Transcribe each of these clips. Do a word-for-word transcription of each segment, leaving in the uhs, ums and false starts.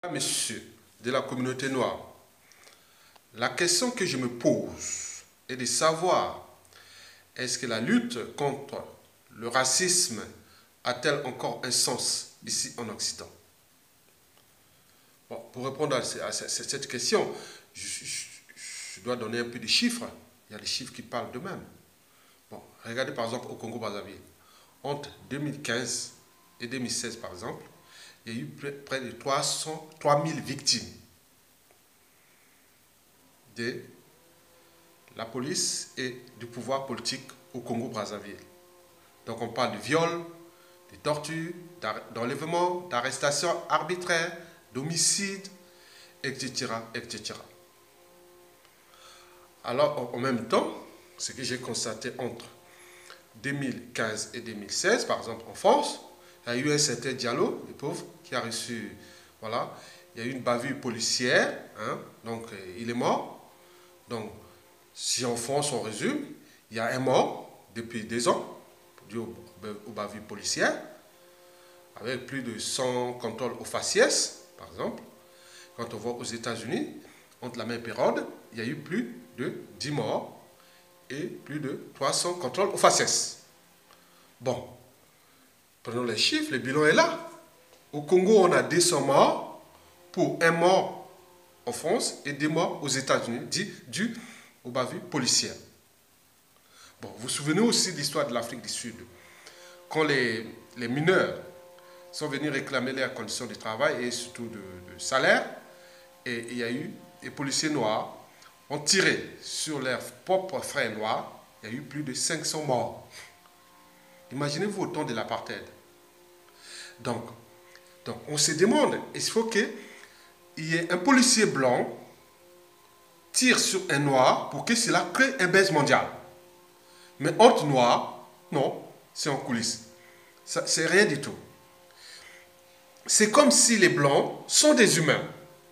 Monsieur de la communauté noire, la question que je me pose est de savoir, est-ce que la lutte contre le racisme a-t-elle encore un sens ici en Occident? Bon, pour répondre à cette question, je, je, je dois donner un peu de chiffres. Il y a des chiffres qui parlent d'eux-mêmes. Bon, regardez par exemple au Congo-Brazzaville. Entre deux mille quinze et deux mille seize, par exemple, il y a eu près de trois cents, trois mille victimes de la police et du pouvoir politique au Congo-Brazzaville. Donc on parle de viol, de torture, d'enlèvement, d'arrestation arbitraire, d'homicide, et cetera, et cetera. Alors en même temps, ce que j'ai constaté entre deux mille quinze et deux mille seize, par exemple en France, il y a eu un certain Diallo, le pauvre, qui a reçu, voilà, il y a eu une bavure policière, hein, donc euh, il est mort. Donc, si en France on résume, il y a un mort depuis deux ans, dû aux, aux bavures policières, avec plus de cent contrôles aux faciès, par exemple. Quand on voit aux États-Unis, entre la même période, il y a eu plus de dix morts et plus de trois cents contrôles aux faciès. Bon, prenons les chiffres, le bilan est là. Au Congo, on a deux cents morts pour un mort en France et deux morts aux États-Unis, dû aux bavures policières. Bon, vous vous souvenez aussi de l'histoire de l'Afrique du Sud, quand les, les mineurs sont venus réclamer leurs conditions de travail et surtout de, de salaire, et il y a eu les policiers noirs ont tiré sur leurs propres frères noirs, il y a eu plus de cinq cents morts. Imaginez-vous au temps de l'apartheid. Donc, donc, on se demande, il faut qu'il y ait un policier blanc tire sur un noir pour que cela crée un buzz mondial. Mais entre noirs, non, c'est en coulisses. C'est rien du tout. C'est comme si les blancs sont des humains.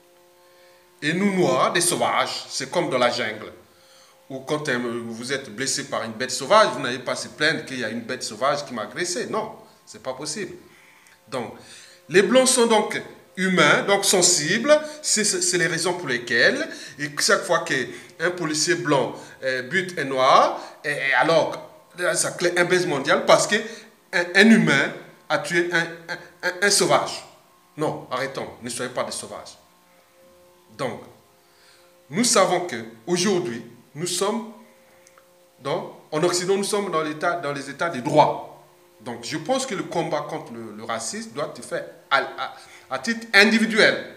Et nous, noirs, des sauvages. C'est comme dans la jungle. Ou quand vous êtes blessé par une bête sauvage, vous n'allez pas se plaindre qu'il y a une bête sauvage qui m'a agressé. Non, ce n'est pas possible. Donc, les blancs sont donc humains, donc sensibles. C'est les raisons pour lesquelles, et chaque fois qu'un policier blanc euh, bute un noir, et, et alors, ça crée un buzz mondial parce qu'un un humain a tué un, un, un, un sauvage. Non, arrêtons, ne soyez pas des sauvages. Donc, nous savons qu'aujourd'hui, nous sommes, dans, en Occident, nous sommes dans, dans les états de droit. Donc, je pense que le combat contre le, le racisme doit se faire à, à, à titre individuel.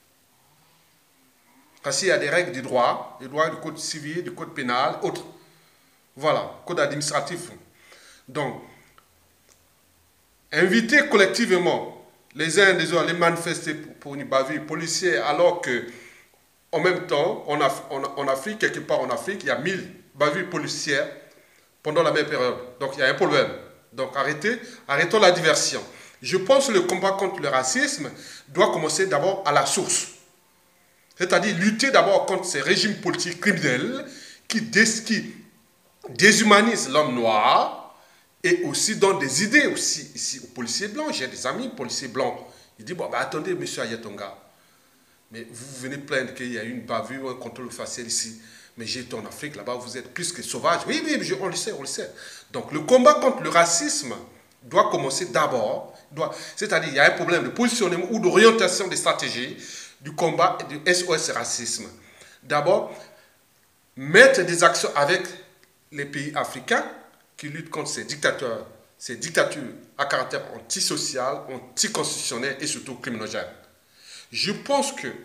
Parce qu'il y a des règles du droit, des droits du code civil, du code pénal, autres. Voilà, code administratif. Donc, inviter collectivement les uns et les autres à les manifester pour, pour une bavure policière, alors que, en même temps, en, Af en, en Afrique, quelque part en Afrique, il y a mille bavures policières pendant la même période. Donc, il y a un problème. Donc, arrêtez, arrêtons la diversion. Je pense que le combat contre le racisme doit commencer d'abord à la source. C'est-à-dire lutter d'abord contre ces régimes politiques criminels qui, dés qui déshumanisent l'homme noir et aussi donnent des idées aussi ici aux policiers blancs. J'ai des amis policiers blancs. Ils disent, bon, bah, attendez, monsieur Ayatonga, mais vous venez plaindre qu'il y a une bavure, un contrôle facial ici. Mais j'ai été en Afrique, là-bas, vous êtes plus que sauvage. Oui, oui, je, on le sait, on le sait. Donc, le combat contre le racisme doit commencer d'abord. C'est-à-dire, il y a un problème de positionnement ou d'orientation des stratégies du combat et du S O S racisme. D'abord, mettre des actions avec les pays africains qui luttent contre ces dictateurs, ces dictatures à caractère antisocial, anticonstitutionnel et surtout criminogène. Je pense que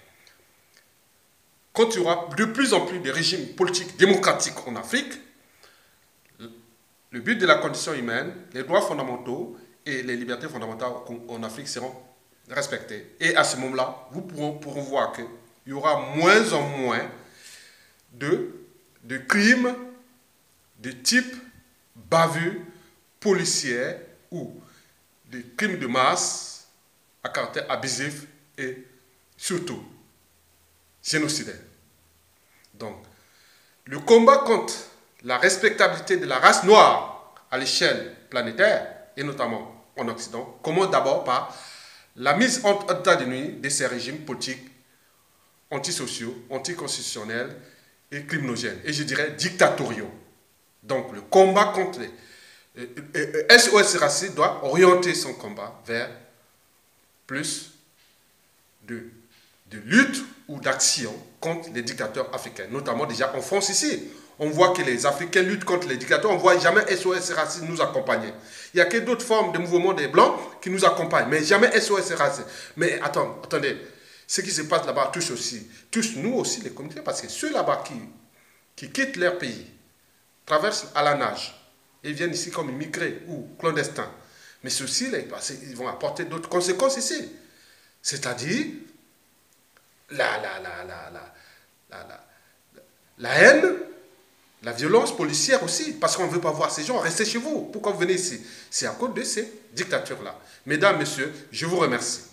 quand il y aura de plus en plus de régimes politiques démocratiques en Afrique, le but de la condition humaine, les droits fondamentaux et les libertés fondamentales en Afrique seront respectés. Et à ce moment-là, vous pourrez, pourrez voir qu'il y aura moins en moins de, de crimes de type bavure policière ou de crimes de masse à caractère abusif et surtout génocidaire. Donc, le combat contre la respectabilité de la race noire à l'échelle planétaire, et notamment en Occident, commence d'abord par la mise en état de nuit de ces régimes politiques antisociaux, anticonstitutionnels et criminogènes, et je dirais dictatoriaux. Donc le combat contre les... S O S Racisme doit orienter son combat vers plus de, de lutte ou d'action contre les dictateurs africains, notamment déjà en France ici. On voit que les Africains luttent contre les dictateurs, on ne voit jamais S O S Racisme nous accompagner. Il n'y a que d'autres formes de mouvement des Blancs qui nous accompagnent, mais jamais S O S Racisme. Mais attends, attendez, ce qui se passe là-bas touche aussi, touche nous aussi les communautés, parce que ceux là-bas qui, qui quittent leur pays, traversent à la nage, et viennent ici comme immigrés ou clandestins, mais ceux-ci, ils vont apporter d'autres conséquences ici. C'est-à-dire la, la, la, la, la, la, la, la haine, la violence policière aussi, parce qu'on ne veut pas voir ces gens rester chez vous. Pourquoi vous venez ici? C'est à cause de ces dictatures-là. Mesdames, messieurs, je vous remercie.